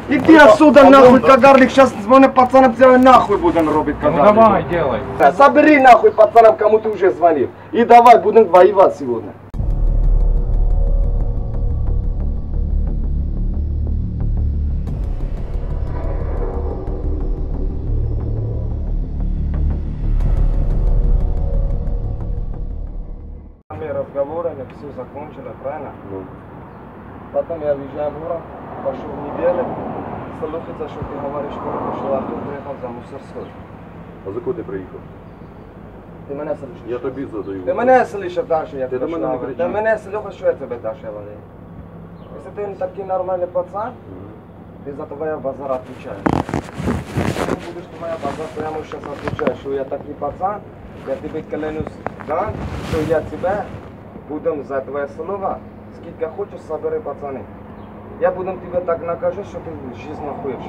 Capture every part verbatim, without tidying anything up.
Иди отсюда нахуй, кагарлик, сейчас звони пацанам, тебе нахуй будем робить кагарлик. Ну давай, делай. Собери нахуй пацанам, кому ты уже звонил. И давай, будем воевать сегодня. Разговорами все закончили, правильно? Ну. Потом я въезжаю в город, пошел в неделю, слухается, что ты говоришь, что пошел Артур, приехал за Мусорской. А за кого ти приїхав? Ты меня слышишь? Я тобі задаю. Ты меня слышишь, Даша, я Ти до тебе мене не шла. кричи. Ты меня слышишь, что я тебе, Даша, говорю. Если ты такой нормальный пацан, ты за твоя базар отвечаешь. Если ты будешь твоя базар, прямо сейчас отвечаешь, что я такой пацан, я тебе клянусь, да, что я тебя буду за твои слова. Сколько хочешь, собери пацаны. Я буду тебя так накажу, что ты жизнь нахуешь.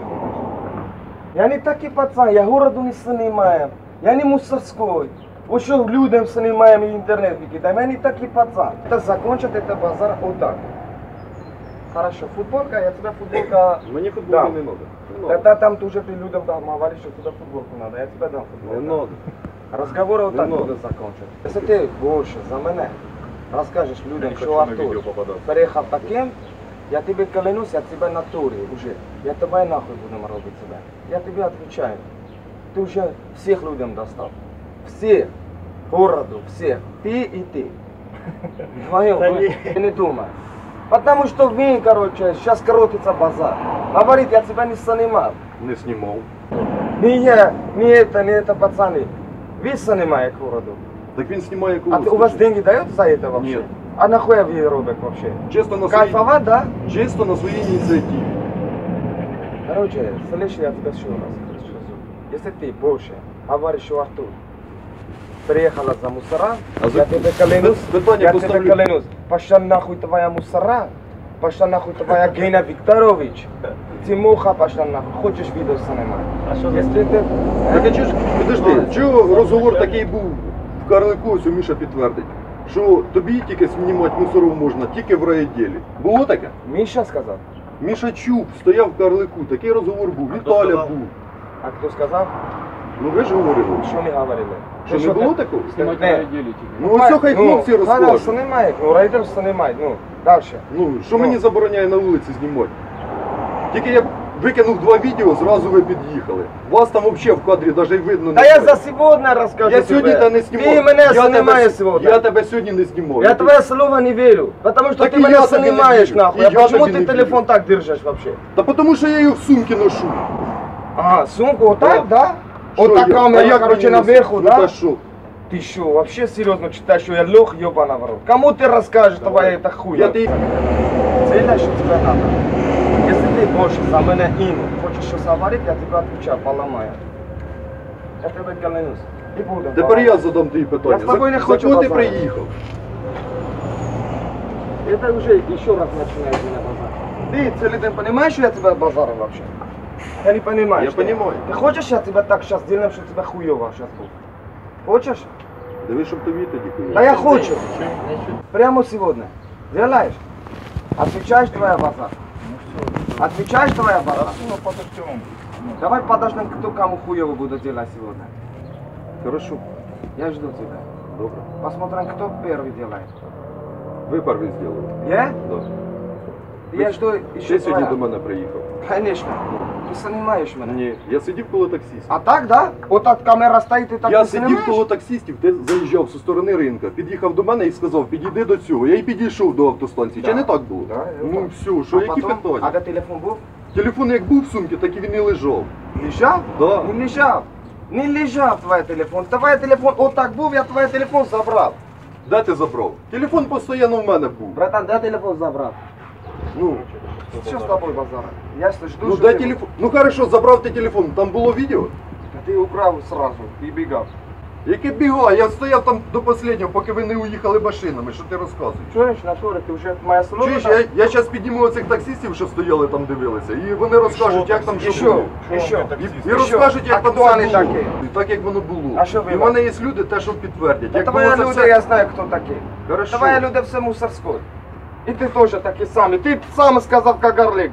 Я не такой пацан, я городу не снимаю, я не Мусорской. Вот что людям снимаем и интернет выкидаем, я не такой пацан. Это закончит это базар вот так. Хорошо, футболка, я тебе футболка... Мені футболки Да. не треба. Не надо. Тогда там тоже ты людям дам, говоришь, что тебе футболку надо, я тебе дам футболку. Не надо. Разговоры вот Не так надо. будут закончить. Если ты больше за меня расскажешь людям, не что хочу на Артур видео попадаться. приехал таким, я тебе клянусь, я тебе на туре уже. Я тебе нахуй буду робить тебя. Я тебе отвечаю. Ты уже всех людям достал. Всех. Городу, всех. Ты и ты. Вдвоем. Да вы- не. Ты не думай. Потому что вы, короче, сейчас коротится базар. Говорит, я тебя не снимал. Не знімав. Не я, не это, не это, пацаны. Вы снимаете городу. Так він знімає кого? А ты- у вас скажи? деньги дают за это вообще? Нет. А нахуя вы робите вообще? Чисто на своїй, Кайфовать, да? чисто на своїй ініціативі. Короче, слышишь, я тебя еще раз скажу. Если ты больше говоришь, что Артур приехала за мусора, А за- я тебе клянусь, Питання я тебе поставлю. клянусь, пошла нахуй твоя мусора, пошла нахуй твоя Гена Викторович, Тимоха пошла нахуй, хочешь видео снимать? А що за- Если ты... Так а чого ж, підожди, чого розговор такий був в Карлику, ось Міша підтвердить, що тобі тільки знімати мусоров можна тільки в райвідділі. Було таке? Миша сказал? Міша Чуб стояв в Карлику, такий розговор був, Віталя сказав? був. А кто сказал? Ну ви ж говорили. Что мы говорили? Що Ты не что, було ты- такого? Знімати Не. на відділі тільки. Ну ось хай хлопці да, розкажуть. снимает, ну райдер снимает, ну, дальше. Ну, що Ну. мені забороняє на вулиці знімати? Тільки я викинув два відео, зразу ви під'їхали. Вас там взагалі в кадрі навіть видно Да не я буде. за сегодня расскажу Я сьогодні тебе. та не знімав. Ты меня Я снимаешь тебе, сегодня. я тебе сьогодні не знімав. Я твое слово не верю, потому что Так ты и меня я тебе не снимаешь верю, нахуй. и А я почему тебе ты не телефон верю. так держишь вообще? Та тому що я її в сумки ношу. А, сумку вот так, да? Що Вот так я? А камера, як короче, мені носити? наверху, Ну да? та що? Ты что, вообще серьезно считаешь, что я лег, ебаный в рот? Кому ты расскажешь, твоя это хуя? Я ти... Цель, что тебе надо. Если ты больше за меня ину хочешь что говорить, я тебе отвечаю, поломаю. Я тебе клянусь. И буду. Тепер я задам тобі питання. Я з тобою не за, хочу за кого ти базарити. приїхав? Это уже еще раз начинает меня базар. Ты целый день понимаешь, что я тебя базарю вообще? Я не понимаю. Я что? понимаю. Ты хочешь, я тебя так сейчас сделаем, что тебя хуево сейчас будет? Хочешь? Диви, щоб тобі тоді хуя. Да я хочу. Прямо сегодня. Делаешь? Отвечаешь твоя базар? Отвечаешь твоя базар? Ну, подождем. Давай подождем, кто кому хуево будет делать сегодня. Хорошо. Я жду тебя. Добре. Посмотрим, кто первый делает. Ви перший зробили. Я? Да. Я жду еще Ти сьогодні твоя. до мене приїхав. Конечно. Ты снимаешь меня. Ні, я сидів коло таксистів. А так, да? Вот так камера стоит и так Я ты сидів снимаешь? коло таксистів, ти заїжджав зі сторони ринка, під'їхав до мене і сказав, підійди до цього. Я і підійшов до автостанції. Да. Чи не так було? Да, я Ну так. все, що, А які потом, а питання? де телефон був? Телефон як був в сумці, так і він і лежав. Лежав? Да. Не лежав. Не лежав твій телефон. Твій телефон, отак був, я твій телефон забрав. Де ти забрав? Телефон постійно в мене був. Братан, де телефон забрав? Ну, Що з тобою базара? Я ж жду, ну що де ти- телефон? Ну хорошо, забрав ти телефон, там було відео? Ти украв сразу і бігав. Яке біга? Я стояв там до останнього, поки ви не уїхали машинами. Що ти розказуєш? Чуєш, натура, ти вже моя слово? Чуєш, я, я зараз підніму оцих таксистів, що стояли там, дивилися, і вони розкажуть, як там І що що? було. І що? І, і І розкажуть, що? як там Актуальні все було. такі. І так, як воно було. А що ви І в вам? мене є люди, те, що підтвердять. Та Як твої було це люди, все... я знаю, хто такі. Хорошо. Твої люди все мусорської. І ти теж такий самий. Ти сам сказав Кагарлику.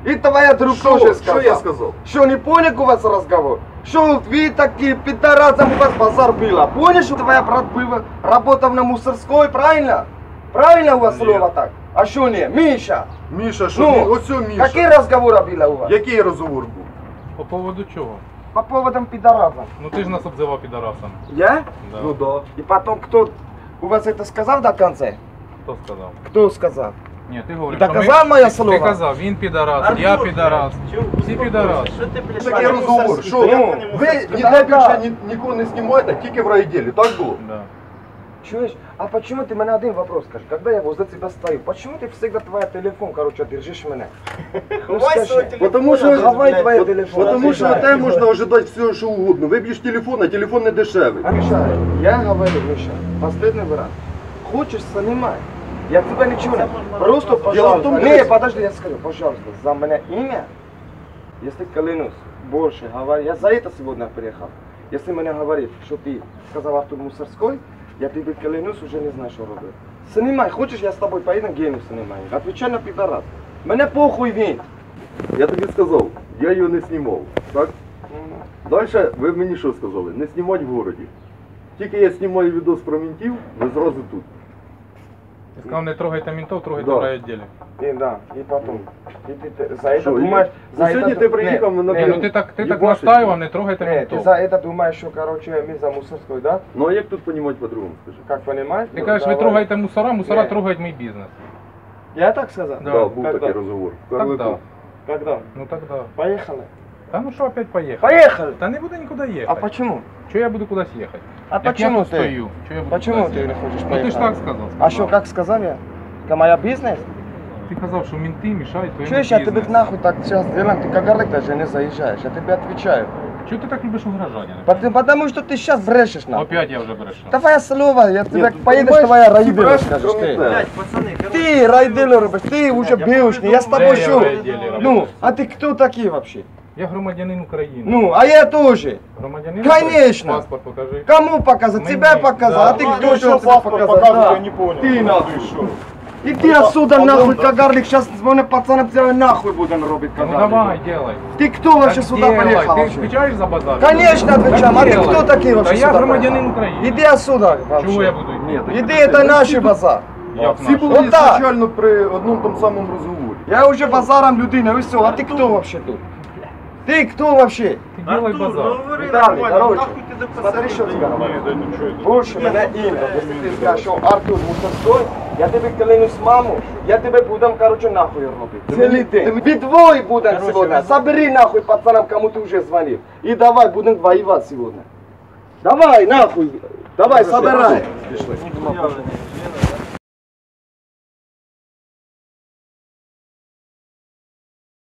И твоя друг Что? тоже Что сказал. я сказал? Что, не понял у вас разговор? Что вы такие пидорасом у вас базар было? Понял, что твоя брат был, работал на мусорской, правильно? Правильно у вас Нет. слово так? А что не? Миша? Міша, що Ну, він? Ось о, Міша. Какие разговоры было у вас? Який розговор був? По поводу чого? По поводу пидораса. Ну ти ж нас обзивав підарасом. Я? Да. Ну да. И потом кто у вас это сказал до конца? Хто сказав? Кто сказал? Ні, ти говориш, Доказав що ми- моє ти- слово? Ти казав, він підарас, я підарас. Всі підарас. Що ти, блядь, Такий розговор, що Ну, ви ніде більше ні, нікого не знімаєте, тільки в райділі, так було? Да. Чуешь? А почему ты мне один вопрос скажешь? Когда я возле тебя стою, почему ты всегда твой телефон, короче, держишь меня? Ну, скажи. Потому що, Давай твоє От- телефон. потому що Отвечай. от тебе можна ожидати все, що угодно. Виб'єш телефон, а телефон не дешевий. Миша, я говорю, Миша, последний раз. Хочешь, снимай. Я тебя ничего не... Просто, Дело в пожалуйста. том, Не, что- подожди, я скажу, пожалуйста, за меня имя, если клянусь, больше говорю, я за это сегодня приехал. Если мне говорит, что ты сказал Артур Мусорской, я тебе клянусь, уже не знаю, что робить. Снимай, хочешь, я с тобой поеду, гену снимаю. Отвечай на пидорас. Мне похуй він. Я тобі сказав, я його не знімав, так? Далі ви мені що сказали? Не знімати в городі. Тільки я знімаю відос про ментів, ви зразу тут. Ти сказав, не трогайте ментов, трогайте Да. в райвідділі. И да, и потом. И ты, ты за это Що, думаешь... і- за і сьогодні это- ти приїхав Не, на не, Ні, блін, ну ти так, ти так їбашить. настаював, не трогайте Не, ты ментов. за это думаешь, что, короче, мы за Мусорской, да? Ну а як тут понімати по-другому, скажи? Как понимаешь? Ти Ну, кажеш, ви давай. трогаєте мусора, мусора Ні. трогають мій бізнес. Я так сказал? Да. Да, був Когда? такий розговор. В Так, Карлику. да. Когда? Ну так да. Поехали. Та ну що опять поїхати? Поехали! Та не буду нікуди А їхати. почему? Чого я буду кудись їхати? А Як я почему тут ты? стою? Чого я буду Почему кудись ты не їхати? хочешь Ну ти поехать? ж так сказав. А что, как сказал я? Это моя бизнес? Ти казав, що менти мішають твоєму Чуешь, я тебе бізнесу. нахуй так сейчас делаем, ты как даже не заезжаешь, я тебе отвечаю. Чого ти так любиш угрожання? Потому, потому что ты сейчас брешешь нахуй. Опять я вже брешу. Давай слово, я тебе Нет, поедешь, понимаешь, твоя ты райдела, брешешь, скажешь кроме ты. тебя. Блядь, пацаны, короче. Ты райделу робишь, ты уже беушный, я с тобой Да, я шел. райделе Ну, работаю. а ты кто такие вообще? Я громадянин України. Ну, а я тоже. Громадянин Конечно. України? Паспорт покажи. Кому показать? Мне Тебя не- показать, да. а ты Ну, кто что тебе показать? Да. Ты нахуй. Иди отсюда нахуй, кагарлик, сейчас звони пацанам, тебя нахуй будем робить, Ну кагарлик. давай, делай. Ты кто вообще Так сюда делай. приехал Ты вообще? отвечаешь за базар? Конечно отвечаем, а ты делай. кто такие вообще Да я сюда громадянин приехал? України. Иди отсюда вообще. Чего я буду идти? Ні, так Иди, підожди, это ми наш всі тут- базар. Як Всі наш? були Вот так. ізначально при одному тому самому розговорі. Я уже базаром людина, вы все, а ты кто вообще тут? Ты кто вообще? Ты делай Артур, базар. ну говори Виталий, нормально, короче, нахуй ты до смотри, пацанів что даєш? тебе говорю. Больше меня имя. Если ты скажешь, что Артур Мусорской, я тебе клянусь маму, я тебе буду, короче, нахуй робить. Целый день. Бедвой будем сегодня. Собери нахуй пацанам, кому ты уже звонил. И давай, будем воевать сегодня. Давай, нахуй. Давай, собирай. Ніхуя вже не-